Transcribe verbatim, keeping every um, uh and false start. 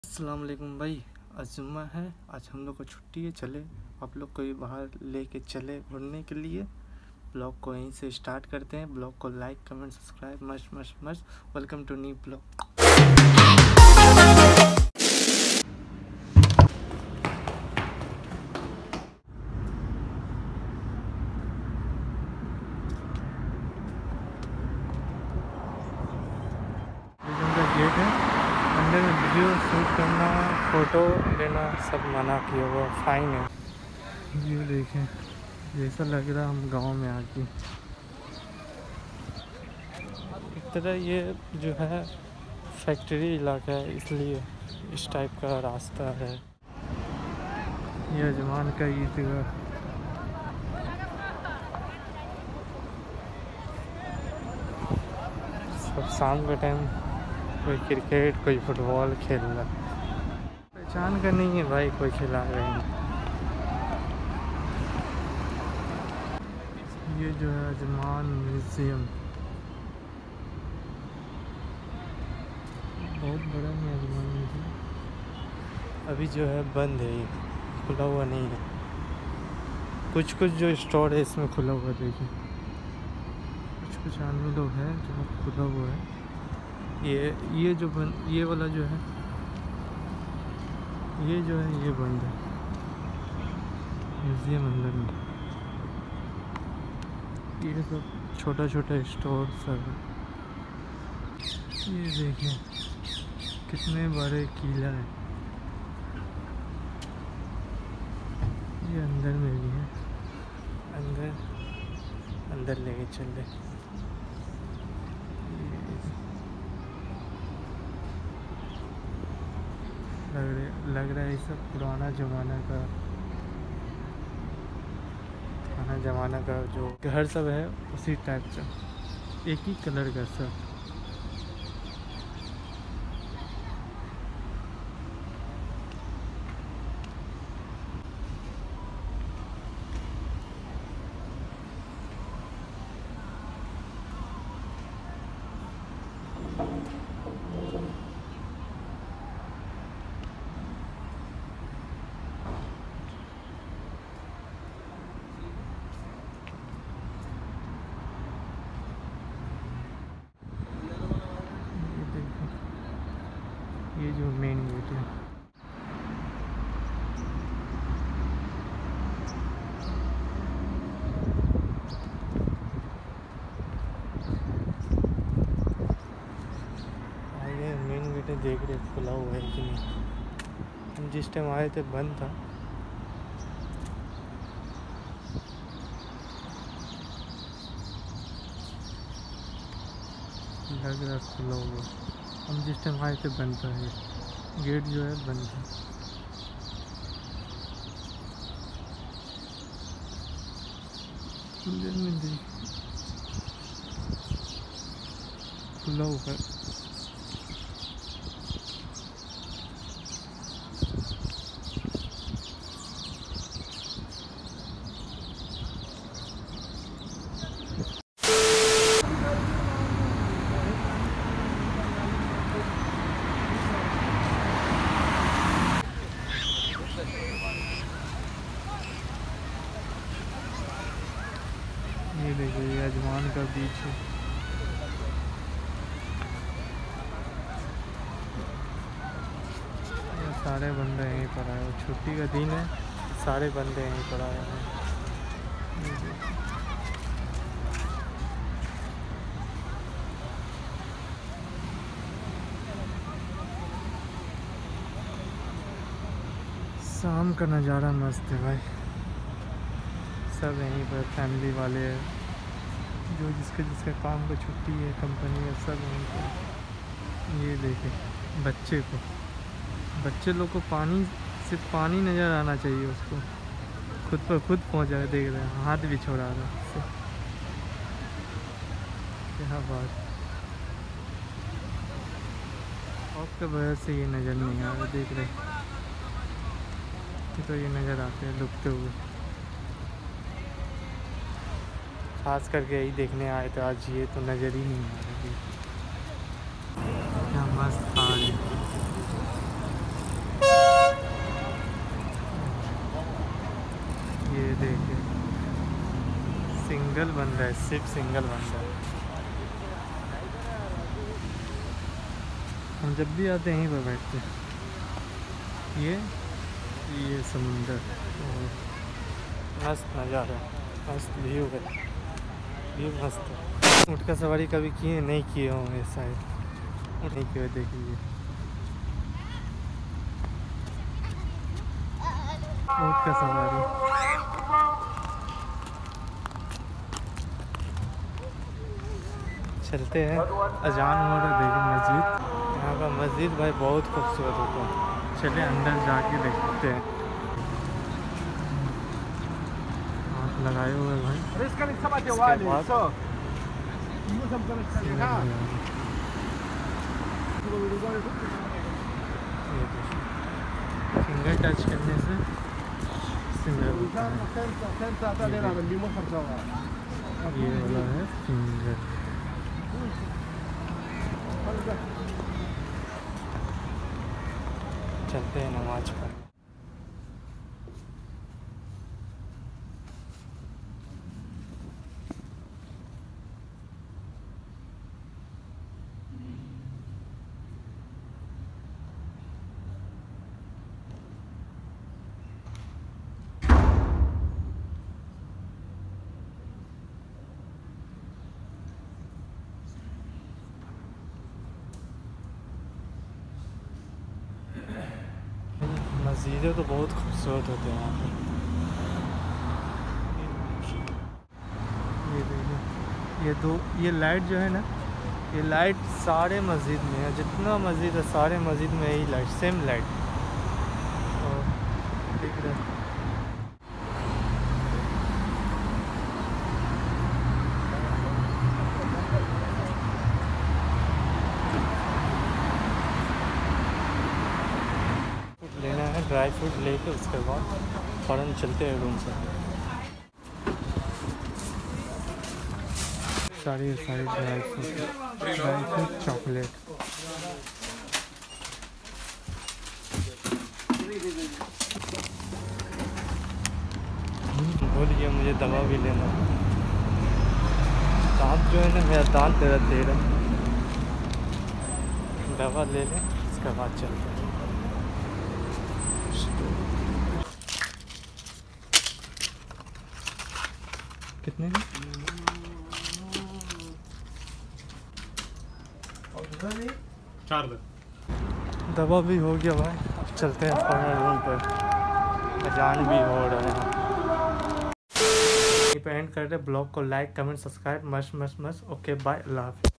अस्सलाम वालेकुम भाई। आज जुम्मा है, आज हम लोग को छुट्टी है। चले आप लोग को भी बाहर लेके चले घूमने के लिए। ब्लॉग को यहीं से स्टार्ट करते हैं। ब्लॉग को like comment subscribe must must must welcome to new blog. Gate है, अंदर में वीडियो शूट करना फ़ोटो लेना सब मना किया हुआ, फाइन है। ये देखें, जैसा लग रहा हम गांव में आके। एक तरह ये जो है फैक्ट्री इलाका है, इसलिए इस टाइप का रास्ता है। ये अजमान का ईदगाह। सब शाम का टाइम कोई क्रिकेट कोई फुटबॉल खेल रहा। पहचान का नहीं है भाई, कोई खिला रहे हैं। ये जो है अजमान म्यूज़ियम, बहुत बड़ा है अजमान म्यूज़ियम। अभी जो है बंद है, ये खुला हुआ नहीं है। कुछ कुछ जो स्टोर है इसमें खुला हुआ, देखिए कुछ कुछ आदमी लोग हैं जो खुला हुआ है। ये ये जो बंद, ये वाला जो है, ये जो है ये बंद है म्यूज़ियम अंदर में। ये सब छोटा छोटा स्टोर सब है। ये देखिए कितने बड़े किला है। ये अंदर में भी है, अंदर अंदर लेके चल रहे। लग रहा लग रहा है ये सब पुराना ज़माना का पुराना ज़माना का जो घर सब है उसी टाइप का, एक ही कलर का सब। ये जो मेन गेट है, आगे मेन गेट है। देख रहे खुला हुआ है कि नहीं। हम जिस टाइम आए थे बंद था। लग रहा खुला हुआ, हम जिस टाइम आए थे बंद था। ये गेट जो है बंद है। अंदर में देख खुला हुआ है। ये देखिए ये अजमान का बीच है। ये सारे बंदे यहीं पर आए हैं, छुट्टी का दिन है, सारे बंदे यहीं पर आए हैं। शाम का नज़ारा मस्त है भाई। सब यहीं पर फैमिली वाले जो जिसके जिसके काम को छुट्टी है, कंपनी है, सब यहीं पर। ये देखें बच्चे को, बच्चे लोग को पानी, सिर्फ पानी नज़र आना चाहिए उसको, खुद पर खुद पहुंचा, देख रहे हैं हाथ भी छोड़ा रहा है। क्या बात, आपके वजह से ये नज़र नहीं आ रहा। देख रहे तो ये नज़र आते हैं डूबते हुए। खास करके यही देखने आए तो आज ये तो नज़र ही नहीं आ रही। क्या मस्त पहाड़ है। सिंगल बन रहा है, सिर्फ सिंगल बन रहा है। हम जब भी आते हैं यहीं पर बैठते हैं। ये ये समुंदर मस्त नज़ारा, मस्त व्यू है, व्यू मस्त है। ऊँट का सवारी कभी किए नहीं किए होंगे शायद, नहीं किए। देखिए ऊँट का सवारी। चलते हैं, अजान हो रहा है। देखिए मस्जिद, यहाँ का मस्जिद भाई बहुत खूबसूरत होता है। चलिए अंदर जाके देखते हैं। हाथ लगाए हुए भाई। फिंगर टच करने से सिंगल होता है। ये वाला है फिंगर। चलते हैं नमाज पढ़ने। मस्जिदें तो बहुत खूबसूरत होते हैं यहाँ पर। ये देखिए, ये दो ये लाइट जो है ना, ये लाइट सारे मस्जिद में है। जितना मस्जिद है सारे मस्जिद में यही लाइट, सेम लाइट दिख रहा है। लेना है ड्राई फ्रूट लेके, उसके बाद फ़ौरन चलते हैं रूम से। सारी सारी dry fruit, dry fruit chocolate. भूल गया मुझे दवा भी लेना। दांत जो है ना, मेरा दांत दर्द दे रहा है। दवा ले लें, उसके बाद चलते हैं। कितने की? चार दवा भी हो गया भाई। अब चलते हैं अपने रूम पर, अजान भी हो रहा है। एंड कर रहे ब्लॉग को लाइक कमेंट सब्सक्राइब मस्त मस्त मस्त। ओके बाय, अल्लाह हाफिज़।